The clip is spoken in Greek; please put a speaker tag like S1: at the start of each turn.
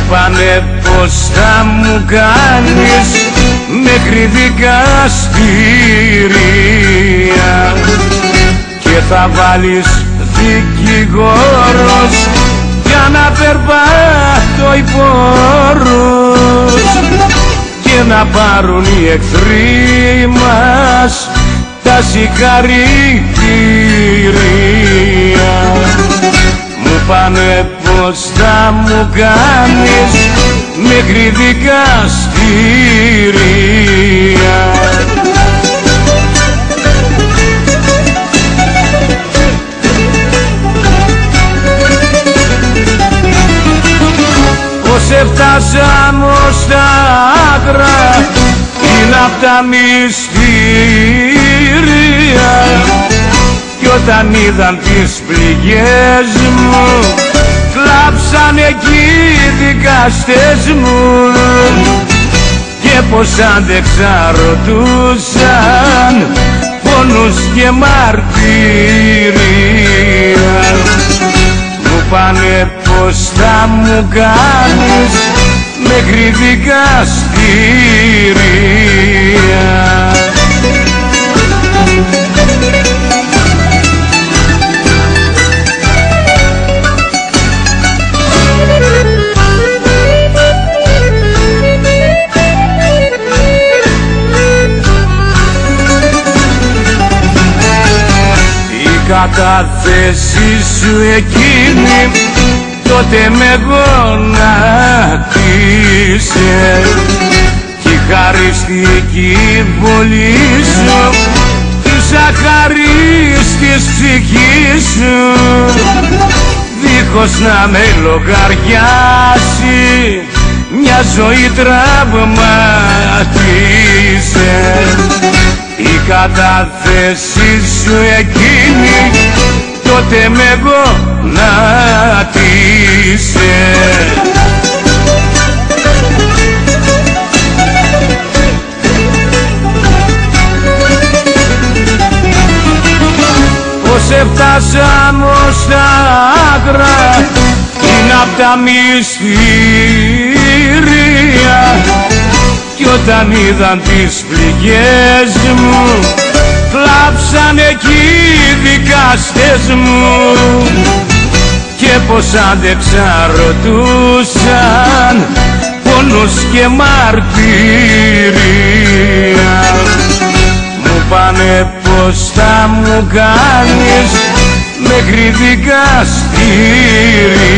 S1: είπανε πως θα μου κάνεις μέχρι δικαστήρια και θα βάλεις δικηγόρος για να περπάτω οι πόρους και να πάρουν οι εχθροί μας τα συγχαρητήρια. Μου πάνε πως θα μου κάνεις μέχρι δικαστήρια. Πως έφτασαν ως τα άκρα είναι απ' τα μυστήρια κι όταν είδαν τις πληγές μου κλάψαν εκεί οι δικαστές μου και πως άντεξα ρωτούσαν πόνους και μαρτυρία. Μου πάνε πως θα μου κάνεις μέχρι δικαστήρια. Η κατάθεση σου εκείνη τότε με γονάτισε κι η χαριστική βολή σου της αχαρίστης ψυχής σου δίχως να με λογαριάσει μια ζωή τραυματίσε. Η κατάθεση σου εκείνη τότε με γονάτισε. Πως έφτασαν ως τα άκρα είναι απ' τα μυστήρια κι όταν είδαν τις πληγές μου κλάψαν εκεί οι δικαστές μου και πως άντεξα ρωτούσαν πόνους και μαρτυρία. Μου πάνε πως θα μου κάνεις μέχρι δικαστήρια.